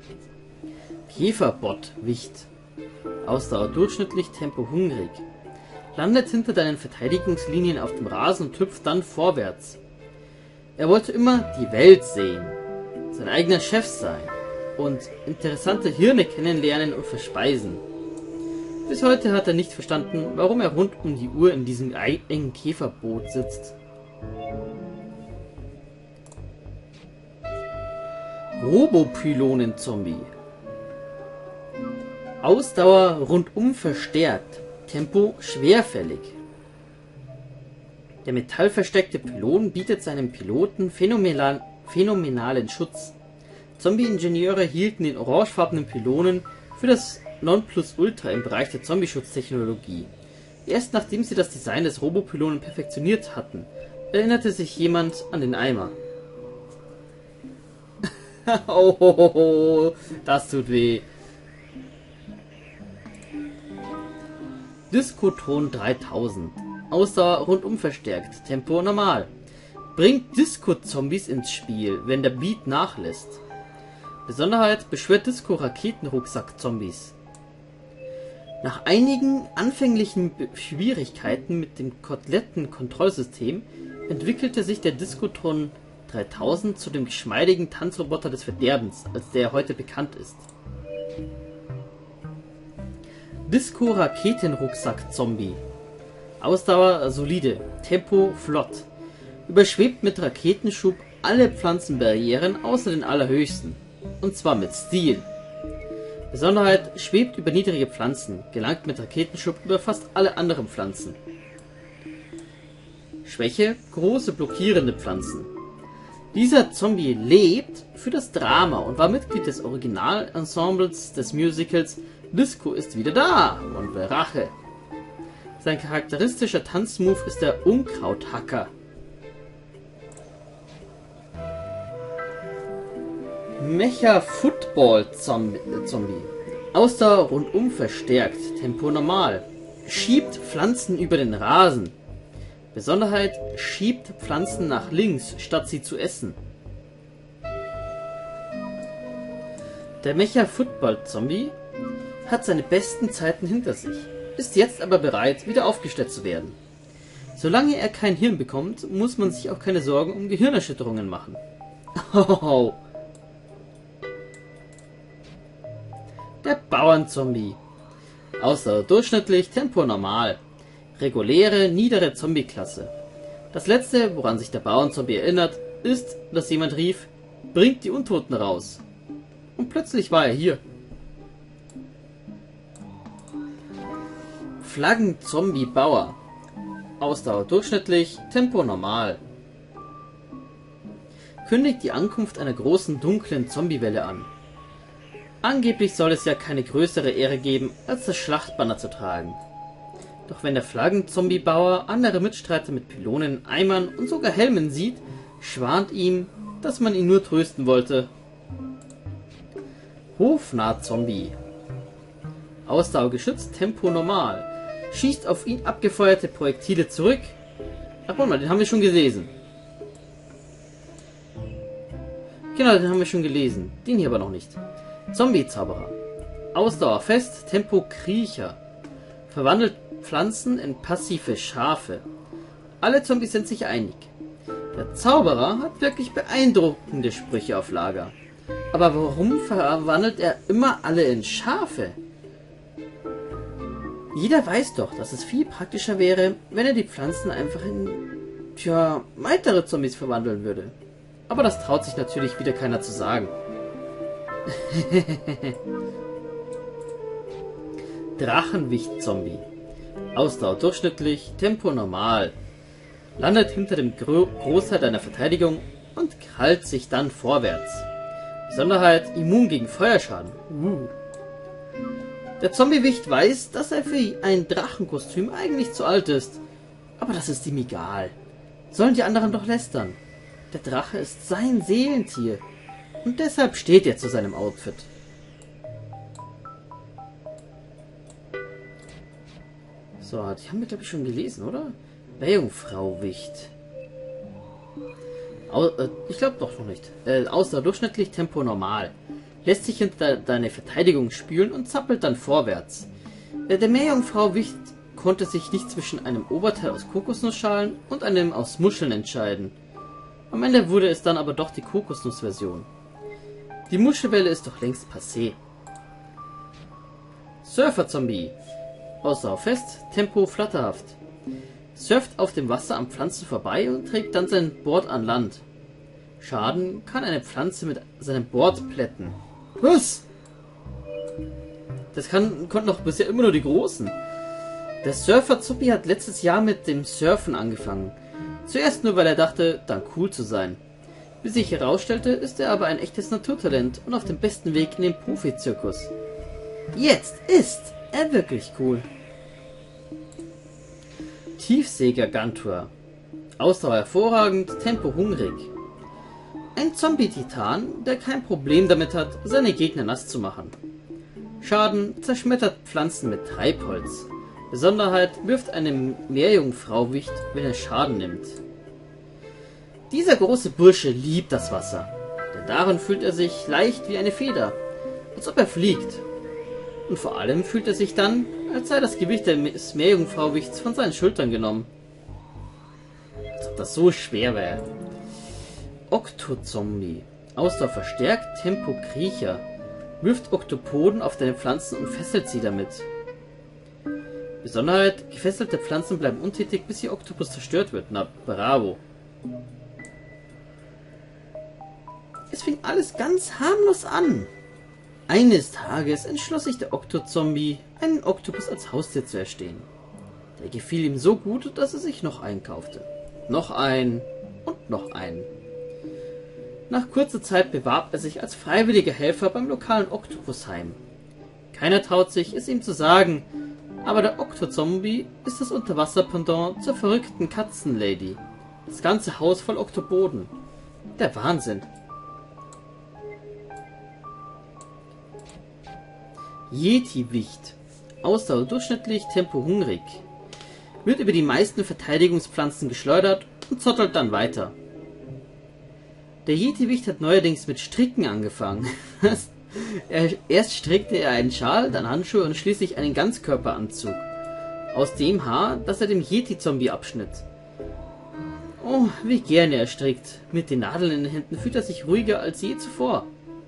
Käferbot Wicht. Ausdauer durchschnittlich, Tempo hungrig. Landet hinter deinen Verteidigungslinien auf dem Rasen und hüpft dann vorwärts. Er wollte immer die Welt sehen, sein eigener Chef sein und interessante Hirne kennenlernen und verspeisen. Bis heute hat er nicht verstanden, warum er rund um die Uhr in diesem engen Käferboot sitzt. Robopylonen-Zombie. Ausdauer rundum verstärkt, Tempo schwerfällig. Der metallversteckte Pylon bietet seinem Piloten phänomenalen Schutz. Zombie-Ingenieure hielten den orangefarbenen Pylonen für das Nonplusultra im Bereich der Zombie-Schutztechnologie. Erst nachdem sie das Design des Robopylonen perfektioniert hatten, erinnerte sich jemand an den Eimer. Oh, das tut weh. Diskotron 3000. Ausdauer rundum verstärkt, Tempo normal. Bringt Disco-Zombies ins Spiel, wenn der Beat nachlässt. Besonderheit: beschwört Disco-Raketenrucksack-Zombies. Nach einigen anfänglichen Schwierigkeiten mit dem Koteletten-Kontrollsystem entwickelte sich der Diskotron 3000 zu dem geschmeidigen Tanzroboter des Verderbens, als der heute bekannt ist. Disco-Raketenrucksack-Zombie. Ausdauer solide, Tempo flott. Überschwebt mit Raketenschub alle Pflanzenbarrieren außer den allerhöchsten. Und zwar mit Stil. Besonderheit: schwebt über niedrige Pflanzen, gelangt mit Raketenschub über fast alle anderen Pflanzen. Schwäche: große blockierende Pflanzen. Dieser Zombie lebt für das Drama und war Mitglied des Originalensembles des Musicals Disco ist wieder da und will Rache. Sein charakteristischer Tanzmove ist der Unkrauthacker. Mecha-Football-Zombie. Ausdauer rundum verstärkt, Tempo normal. Schiebt Pflanzen über den Rasen. Besonderheit: schiebt Pflanzen nach links, statt sie zu essen. Der Mecha-Football-Zombie hat seine besten Zeiten hinter sich, ist jetzt aber bereit, wieder aufgestellt zu werden. Solange er kein Hirn bekommt, muss man sich auch keine Sorgen um Gehirnerschütterungen machen. Oh. Der Bauernzombie. Ausdauer durchschnittlich, Tempo normal. Reguläre, niedere Zombie-Klasse. Das letzte, woran sich der Bauernzombie erinnert, ist, dass jemand rief: bringt die Untoten raus. Und plötzlich war er hier. Flaggen-Zombie-Bauer. Ausdauer durchschnittlich, Tempo normal. Kündigt die Ankunft einer großen dunklen Zombiewelle an. Angeblich soll es ja keine größere Ehre geben, als das Schlachtbanner zu tragen. Doch wenn der Flaggen-Zombie-Bauer andere Mitstreiter mit Pylonen, Eimern und sogar Helmen sieht, schwant ihm, dass man ihn nur trösten wollte. Hofnah-Zombie. Ausdauer geschützt, Tempo normal. Schießt auf ihn abgefeuerte Projektile zurück. Ach, warte mal, den haben wir schon gelesen. Genau, den haben wir schon gelesen. Den hier aber noch nicht. Zombie-Zauberer. Ausdauer fest, Tempo Kriecher. Verwandelt Pflanzen in passive Schafe. Alle Zombies sind sich einig. Der Zauberer hat wirklich beeindruckende Sprüche auf Lager. Aber warum verwandelt er immer alle in Schafe? Jeder weiß doch, dass es viel praktischer wäre, wenn er die Pflanzen einfach in, weitere Zombies verwandeln würde. Aber das traut sich natürlich wieder keiner zu sagen. Drachenwicht-Zombie. Ausdauer durchschnittlich, Tempo normal. Landet hinter dem Großteil deiner Verteidigung und krallt sich dann vorwärts. Besonderheit: immun gegen Feuerschaden. Der Zombiewicht weiß, dass er für ein Drachenkostüm eigentlich zu alt ist. Aber das ist ihm egal. Sollen die anderen doch lästern. Der Drache ist sein Seelentier. Und deshalb steht er zu seinem Outfit. So, die haben wir glaube ich schon gelesen, oder? Meerjungfrau-Wicht. Ich glaube doch noch nicht. Ausdauer durchschnittlich, Tempo normal. lässt sich hinter deine Verteidigung spülen und zappelt dann vorwärts. Der Meerjungfrau Wicht konnte sich nicht zwischen einem Oberteil aus Kokosnussschalen und einem aus Muscheln entscheiden. Am Ende wurde es dann aber doch die Kokosnussversion. Die Muschelwelle ist doch längst passé. Surfer-Zombie. Ausdauer fest, Tempo flatterhaft. Surft auf dem Wasser an Pflanzen vorbei und trägt dann sein Board an Land. Schaden kann eine Pflanze mit seinem Board plätten. Was? Das konnten doch bisher immer nur die Großen. Der Surfer-Zombie hat letztes Jahr mit dem Surfen angefangen. Zuerst nur, weil er dachte, dann cool zu sein. Bis sich herausstellte, ist er aber ein echtes Naturtalent und auf dem besten Weg in den Profizirkus. Jetzt ist er wirklich cool. Tiefseegargantua. Ausdauer hervorragend, Tempo hungrig. Ein Zombie-Titan, der kein Problem damit hat, seine Gegner nass zu machen. Schaden zerschmettert Pflanzen mit Treibholz. Besonderheit wirft eine Meerjungfrau-Wicht, wenn er Schaden nimmt. Dieser große Bursche liebt das Wasser, denn darin fühlt er sich leicht wie eine Feder, als ob er fliegt. Und vor allem fühlt er sich dann, als sei das Gewicht des Meerjungfrau-Wichts von seinen Schultern genommen. Als ob das so schwer wäre. Oktozombie. Ausdauer verstärkt, Tempo Kriecher. Wirft Oktopoden auf deine Pflanzen und fesselt sie damit. Besonderheit, gefesselte Pflanzen bleiben untätig, bis ihr Oktopus zerstört wird. Na, bravo. Es fing alles ganz harmlos an. Eines Tages entschloss sich der Oktozombie, einen Oktopus als Haustier zu erstehen. Der gefiel ihm so gut, dass er sich noch einen kaufte. Noch einen und noch einen. Nach kurzer Zeit bewarb er sich als freiwilliger Helfer beim lokalen Oktopusheim. Keiner traut sich, es ihm zu sagen, aber der Oktozombie ist das Unterwasser-Pendant zur verrückten Katzenlady. Das ganze Haus voll Oktopoden. Der Wahnsinn. Yeti-Wicht. Ausdauer durchschnittlich, Tempo hungrig. Wird über die meisten Verteidigungspflanzen geschleudert und zottelt dann weiter. Der Yeti-Wicht hat neuerdings mit Stricken angefangen. Erst strickte er einen Schal, dann Handschuhe und schließlich einen Ganzkörperanzug. Aus dem Haar, das er dem Yeti-Zombie abschnitt. Oh, wie gerne er strickt. Mit den Nadeln in den Händen fühlt er sich ruhiger als je zuvor.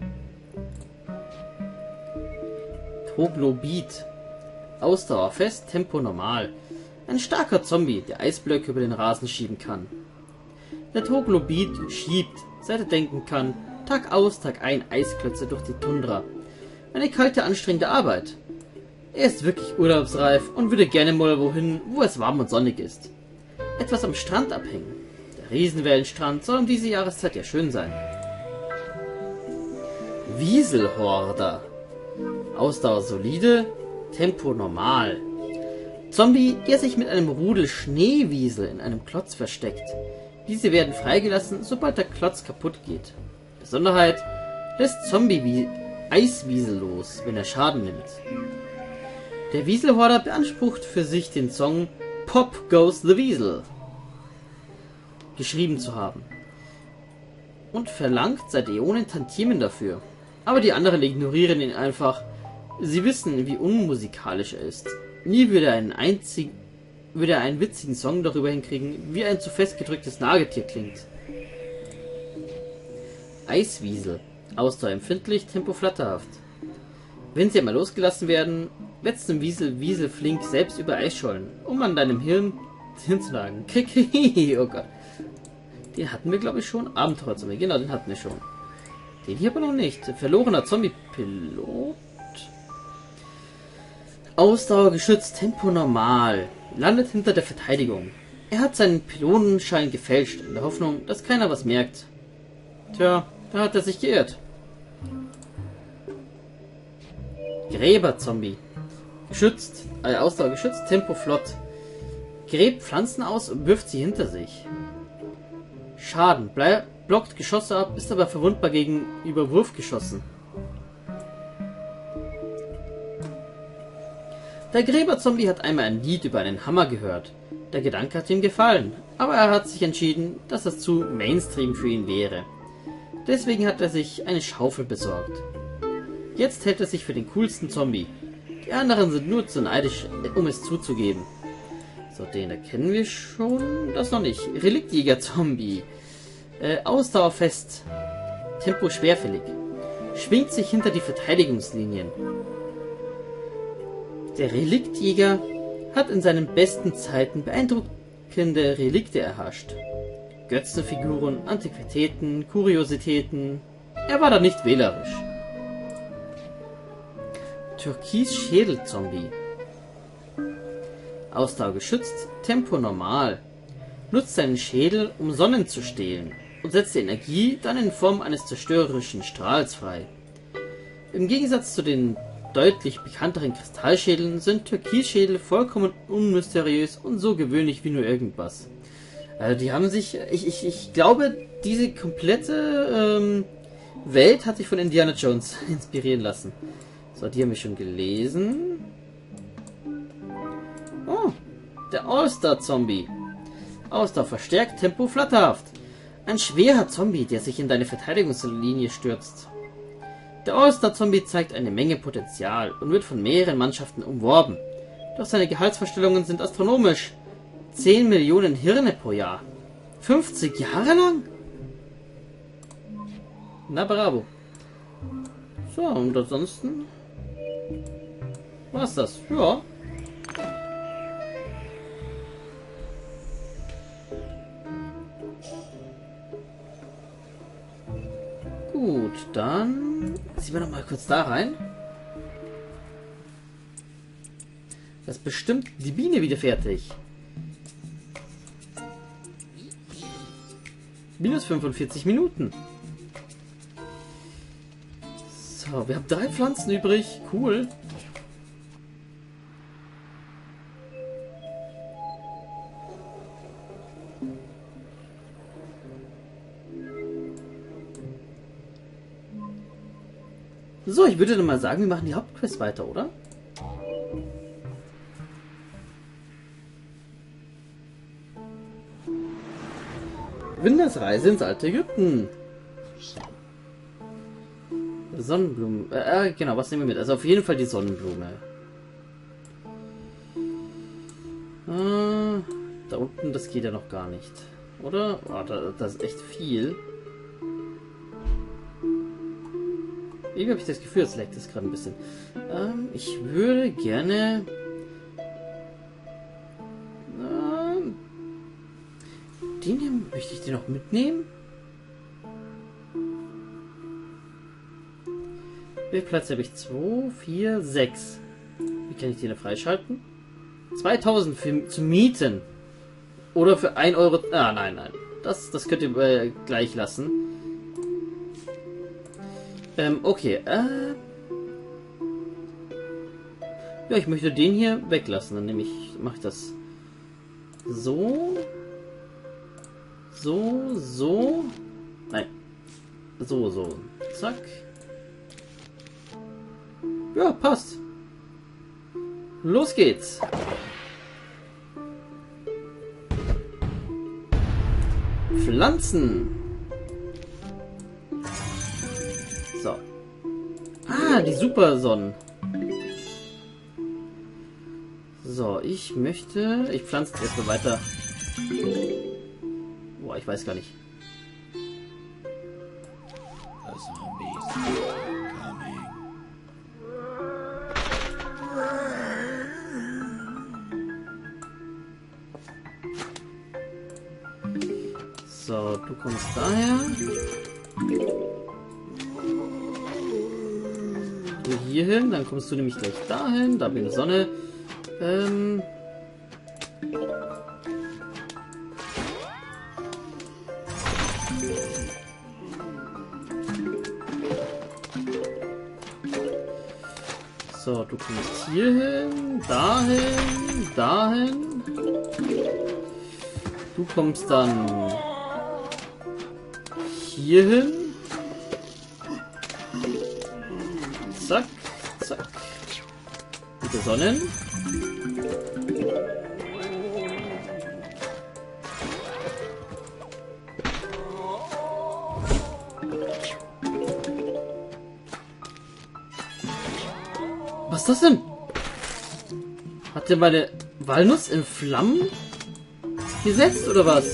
Troglobit. Ausdauer fest, Tempo normal. Ein starker Zombie, der Eisblöcke über den Rasen schieben kann. Der Troglobit schiebt, seit er denken kann, Tag aus, Tag ein Eisklötze durch die Tundra. Eine kalte, anstrengende Arbeit. Er ist wirklich urlaubsreif und würde gerne mal wohin, wo es warm und sonnig ist. Etwas am Strand abhängen. Der Riesenwellenstrand soll um diese Jahreszeit ja schön sein. Wieselhorder. Ausdauer solide, Tempo normal. Zombie, der sich mit einem Rudel Schneewiesel in einem Klotz versteckt. Diese werden freigelassen, sobald der Klotz kaputt geht. Besonderheit, lässt Zombie wie Eiswiesel los, wenn er Schaden nimmt. Der Wieselhorder beansprucht für sich den Song Pop Goes the Weasel geschrieben zu haben und verlangt seit Äonen Tantiemen dafür. Aber die anderen ignorieren ihn einfach. Sie wissen, wie unmusikalisch er ist. Nie würde er einen witzigen Song darüber hinkriegen, wie ein zu festgedrücktes Nagetier klingt. Eiswiesel. Ausdauer empfindlich, Tempo flatterhaft. Wenn sie einmal losgelassen werden, wetzen Wiesel flink selbst über Eisschollen, um an deinem Hirn zu sagen. Oh Gott. Den hatten wir, glaube ich, schon. Abenteuerzombie, genau, den hatten wir schon. Den hier aber noch nicht. Verlorener Zombie-Pilot. Ausdauer geschützt, Tempo normal. Landet hinter der Verteidigung. Er hat seinen Pylonenschein gefälscht, in der Hoffnung, dass keiner was merkt. Tja, da hat er sich geirrt. Gräberzombie. Geschützt, Ausdauer geschützt, Tempo flott. Gräbt Pflanzen aus und wirft sie hinter sich. Schaden, blockt Geschosse ab, ist aber verwundbar gegenüber Wurfgeschossen. Der Gräberzombie hat einmal ein Lied über einen Hammer gehört. Der Gedanke hat ihm gefallen, aber er hat sich entschieden, dass das zu Mainstream für ihn wäre. Deswegen hat er sich eine Schaufel besorgt. Jetzt hält er sich für den coolsten Zombie. Die anderen sind nur zu neidisch, um es zuzugeben. So, den erkennen wir schon. Das noch nicht. Reliktjäger-Zombie. Ausdauerfest. Tempo schwerfällig. Schwingt sich hinter die Verteidigungslinien. Der Reliktjäger hat in seinen besten Zeiten beeindruckende Relikte erhascht. Götzenfiguren, Antiquitäten, Kuriositäten. Er war da nicht wählerisch. Türkis-Schädel-Zombie. Ausdauer geschützt, Tempo normal. Nutzt seinen Schädel, um Sonnen zu stehlen und setzt die Energie dann in Form eines zerstörerischen Strahls frei. Im Gegensatz zu den deutlich bekannteren Kristallschädeln sind Türkisschädel vollkommen unmysteriös und so gewöhnlich wie nur irgendwas. Also die haben sich, ich glaube, diese komplette Welt hat sich von Indiana Jones inspirieren lassen. So, die haben wir schon gelesen. Oh, der All-Star-Zombie. Ausdauer verstärkt, Tempo flatterhaft. Ein schwerer Zombie, der sich in deine Verteidigungslinie stürzt. Der All-Star-Zombie zeigt eine Menge Potenzial und wird von mehreren Mannschaften umworben. Doch seine Gehaltsvorstellungen sind astronomisch. 10 Millionen Hirne pro Jahr. 50 Jahre lang? Na bravo. So, und ansonsten war's das. Ja. Gut, dann ziehen wir noch mal kurz da rein. Das ist bestimmt die Biene wieder fertig. Minus 45 Minuten. So, wir haben 3 Pflanzen übrig. Cool. So, ich würde dann mal sagen, wir machen die Hauptquest weiter, oder? Winders Reise ins alte Ägypten. Sonnenblumen. Genau, was nehmen wir mit? Also auf jeden Fall die Sonnenblume. Da unten, das geht ja noch gar nicht. Oder? Oh, das ist echt viel. Irgendwie habe ich das Gefühl, es leckt es gerade ein bisschen. Ich würde gerne... den hier, möchte ich den noch mitnehmen? Wie viel Platz habe ich? 2, 4, 6. Wie kann ich den freischalten? 2000 zu mieten. Oder für 1 Euro... Ah, nein, nein. Das könnt ihr gleich lassen. Okay. Ja, ich möchte den hier weglassen. Dann mache ich das so. So. Nein. So. Zack. Ja, passt. Los geht's. Pflanzen. So. Ah, die Supersonnen. So, ich pflanze erstmal weiter. Boah, ich weiß gar nicht. So, du kommst daher. Du hier hin, dann kommst du nämlich gleich dahin. Da bin ich Sonne. So, du kommst hier hin, dahin. Du kommst dann hier hin. Zack. Bitte Sonnen. Was ist das denn? Hat der meine Walnuss in Flammen gesetzt oder was?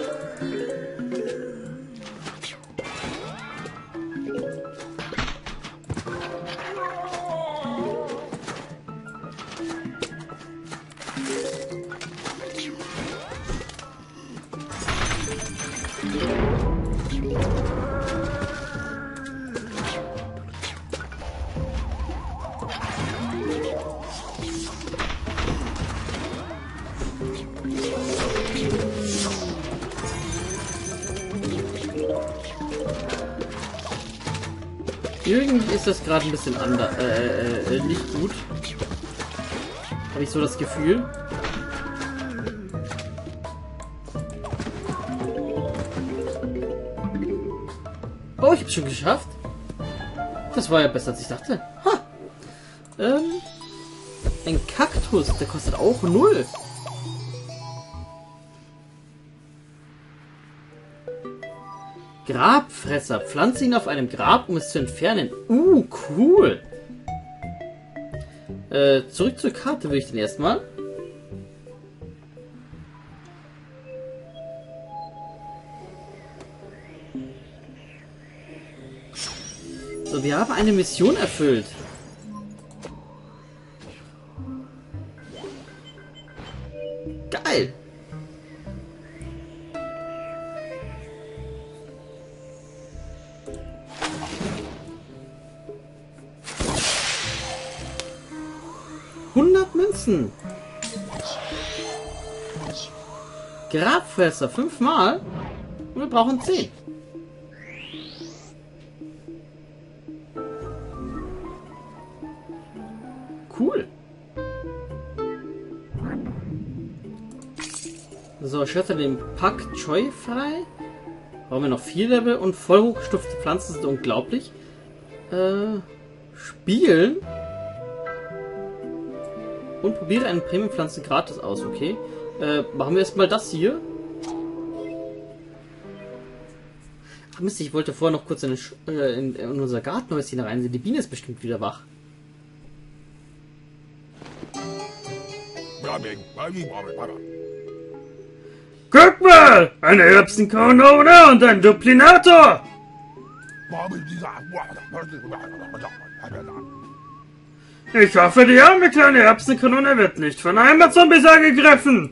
Irgendwie ist das gerade ein bisschen anders, nicht gut. Habe ich so das Gefühl. Oh, ich hab's schon geschafft. Das war ja besser als ich dachte. Ha! Ein Kaktus, der kostet auch 0. Grabfresser. Pflanze ihn auf einem Grab, um es zu entfernen. Cool. Zurück zur Karte will ich den erstmal. So, wir haben eine Mission erfüllt. Geil. Münzen. Grabfresser 5-mal. Und wir brauchen 10. Cool. So, ich hatte den Pak Choi frei. Brauchen wir noch 4 Level und voll hochgestufte Pflanzen sind unglaublich. Spielen. Und probiere eine Premium-Pflanze gratis aus, okay? Machen wir erstmal das hier. Ach Mist, ich wollte vorher noch kurz in unser Gartenhäuschen reinsehen. Die Biene ist bestimmt wieder wach. Guck mal! Eine Erbsenkanone und ein Duplinator! Ich hoffe, die arme kleine Erbsenkanone wird nicht von einem Zombies angegriffen!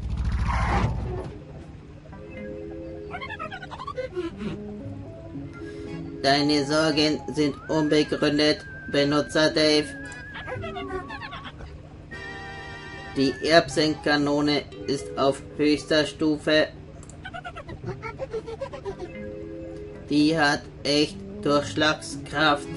Deine Sorgen sind unbegründet, Benutzer Dave. Die Erbsenkanone ist auf höchster Stufe. Die hat echt Durchschlagskraft.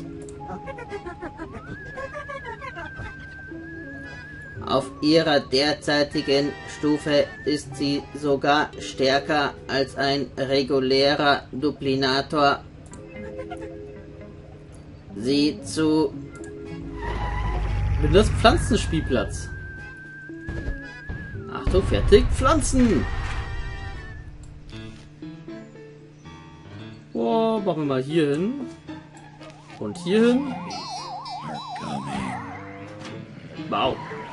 Auf ihrer derzeitigen Stufe ist sie sogar stärker als ein regulärer Duplinator. Sieh zu. Windows Pflanzenspielplatz. Achtung, fertig, Pflanzen! Oh, machen wir mal hier hin. Und hier hin. Wow.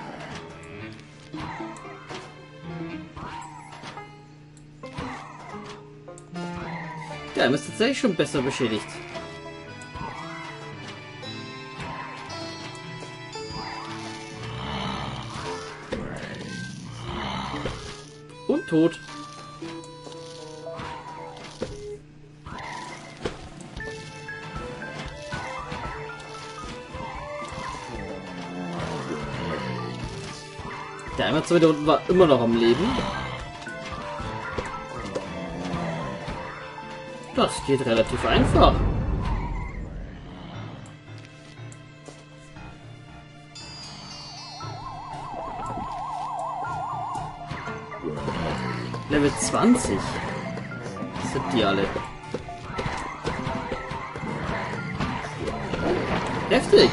Ja, er ist tatsächlich schon besser beschädigt. Und tot. Der einmal zwei da unten war immer noch am Leben. Das geht relativ einfach. Level 20. Das sind die alle. Heftig.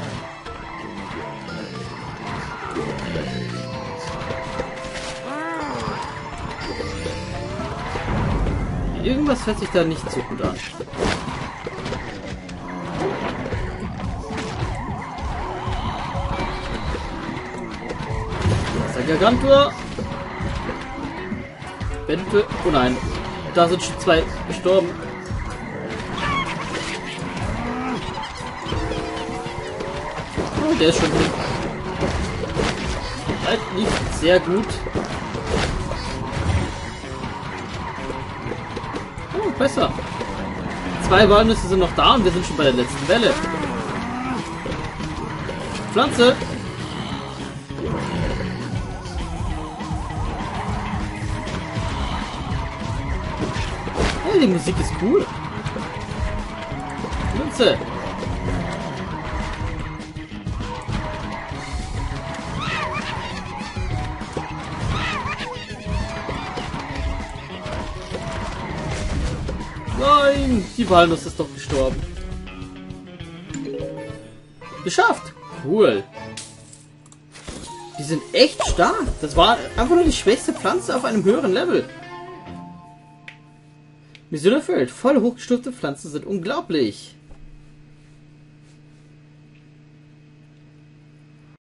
Irgendwas hört sich da nicht so gut an. Ein Gargantua. Eventuell. Oh nein. Da sind schon 2 gestorben. Oh, der ist schon hin. Halt nicht sehr gut. Oh, besser. 2 Walnüsse sind noch da und wir sind schon bei der letzten Welle. Pflanze. Hey, die Musik ist cool. Pflanze. Nein, die Walnuss ist doch gestorben. Geschafft. Cool. Die sind echt stark. Das war einfach nur die schwächste Pflanze auf einem höheren Level. Mission erfüllt. Voll hochgestufte Pflanzen sind unglaublich.